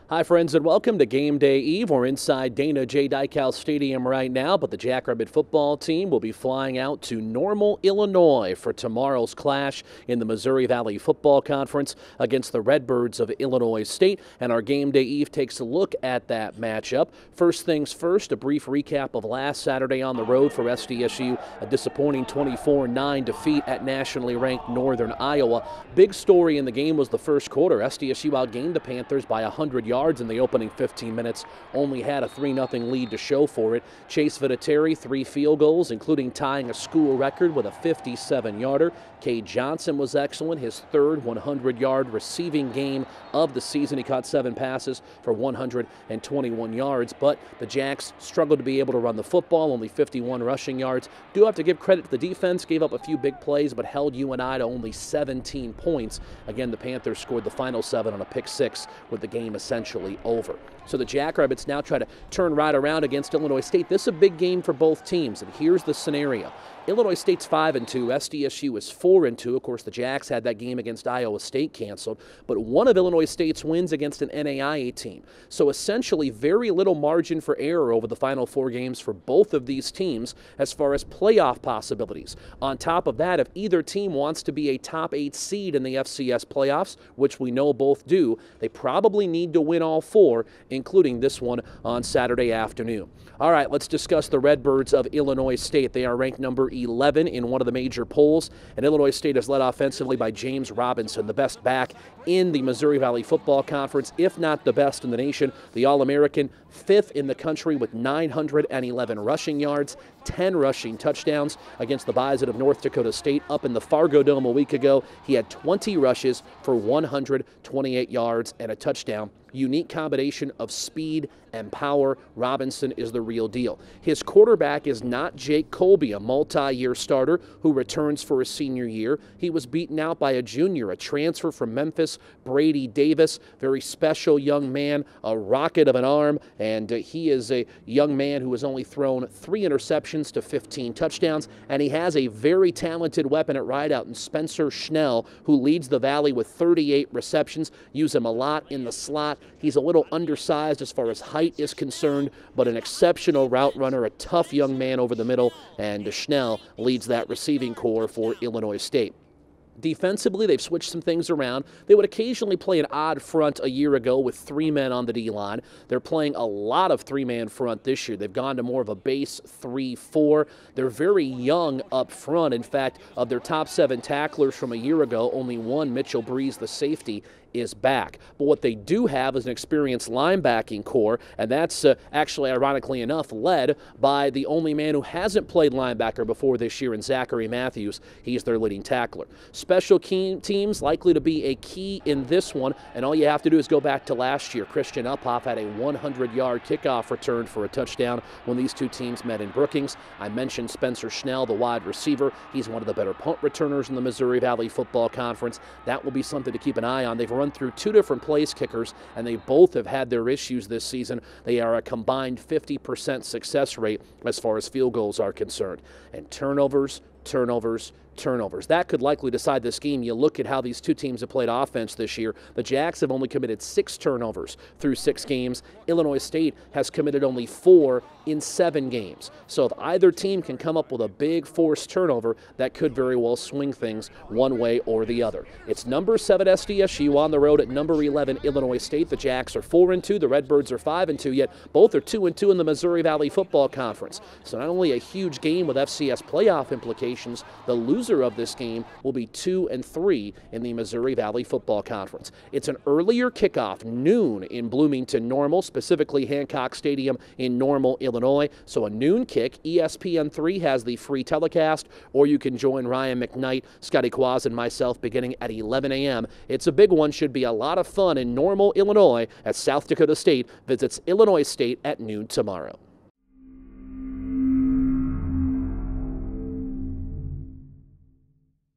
Hi, friends, and welcome to Game Day Eve. We're inside Dana J. Dykow Stadium right now, but the Jackrabbit football team will be flying out to Normal, Illinois for tomorrow's clash in the Missouri Valley Football Conference against the Redbirds of Illinois State. And our Game Day Eve takes a look at that matchup. First things first, a brief recap of last Saturday on the road for SDSU, a disappointing 24-9 defeat at nationally ranked Northern Iowa. Big story in the game was the first quarter. SDSU outgained the Panthers by 100 yards in the opening 15 minutes, only had a 3-0 lead to show for it. Chase Vinatieri, 3 field goals, including tying a school record with a 57-yarder. Cade Johnson was excellent, his third 100-yard receiving game of the season. He caught 7 passes for 121 yards, but the Jacks struggled to be able to run the football, only 51 rushing yards. Do have to give credit to the defense, gave up a few big plays, but held UNI to only 17 points. Again, the Panthers scored the final 7 on a pick 6 with the game essentially over. So the Jackrabbits now try to turn right around against Illinois State. This is a big game for both teams, and here's the scenario. Illinois State's 5-2, SDSU is 4-2. Of course, the Jacks had that game against Iowa State canceled, but one of Illinois State's wins against an NAIA team. So essentially, very little margin for error over the final 4 games for both of these teams as far as playoff possibilities. On top of that, if either team wants to be a top 8 seed in the FCS playoffs, which we know both do, they probably need to win all 4, including this one on Saturday afternoon. All right, let's discuss the Redbirds of Illinois State. They are ranked number 11 in one of the major polls, and Illinois State is led offensively by James Robinson, the best back in the Missouri Valley Football Conference, if not the best in the nation. The All-American, 5th in the country with 911 rushing yards, 10 rushing touchdowns against the Bison of North Dakota State up in the Fargo Dome a week ago. He had 20 rushes for 128 yards and a touchdown. Unique combination of speed and power. Robinson is the real deal. His quarterback is not Jake Colby, a multi-year starter who returns for his senior year. He was beaten out by a junior, a transfer from Memphis, Brady Davis, very special young man, a rocket of an arm, and he is a young man who has only thrown 3 interceptions to 15 touchdowns, and he has a very talented weapon at wideout in Spencer Schnell, who leads the Valley with 38 receptions. Use him a lot in the slot. He's a little undersized as far as height is concerned, but an exceptional route runner, a tough young man over the middle, and Schnell leads that receiving corps for Illinois State. Defensively, they've switched some things around. They would occasionally play an odd front a year ago with 3 men on the D-line. They're playing a lot of 3-man front this year. They've gone to more of a base 3-4. They're very young up front. In fact, of their top 7 tacklers from a year ago, only one, Mitchell Breeze, the safety, is back. But what they do have is an experienced linebacking core, and that's actually, ironically enough, led by the only man who hasn't played linebacker before this year in Zachary Matthews. He's their leading tackler. Special teams likely to be a key in this one, and all you have to do is go back to last year. Christian Uphoff had a 100-yard kickoff return for a touchdown when these two teams met in Brookings. I mentioned Spencer Schnell, the wide receiver. He's one of the better punt returners in the Missouri Valley Football Conference. That will be something to keep an eye on. They've run through 2 different place kickers, and they both have had their issues this season. They are a combined 50% success rate as far as field goals are concerned. And turnovers. That could likely decide this game. You look at how these two teams have played offense this year. The Jacks have only committed 6 turnovers through 6 games. Illinois State has committed only 4 in 7 games. So if either team can come up with a big forced turnover, that could very well swing things one way or the other. It's number 7 SDSU on the road at number 11 Illinois State. The Jacks are 4-2. The Redbirds are 5-2, yet both are 2-2 in the Missouri Valley Football Conference. So not only a huge game with FCS playoff implications, the loser of this game will be 2-3 in the Missouri Valley Football Conference. It's an earlier kickoff, noon in Bloomington Normal, specifically Hancock Stadium in Normal, Illinois. So a noon kick. ESPN3 has the free telecast, or you can join Ryan McKnight, Scotty Quaz, and myself beginning at 11 a.m. It's a big one. Should be a lot of fun in Normal, Illinois, as South Dakota State visits Illinois State at noon tomorrow.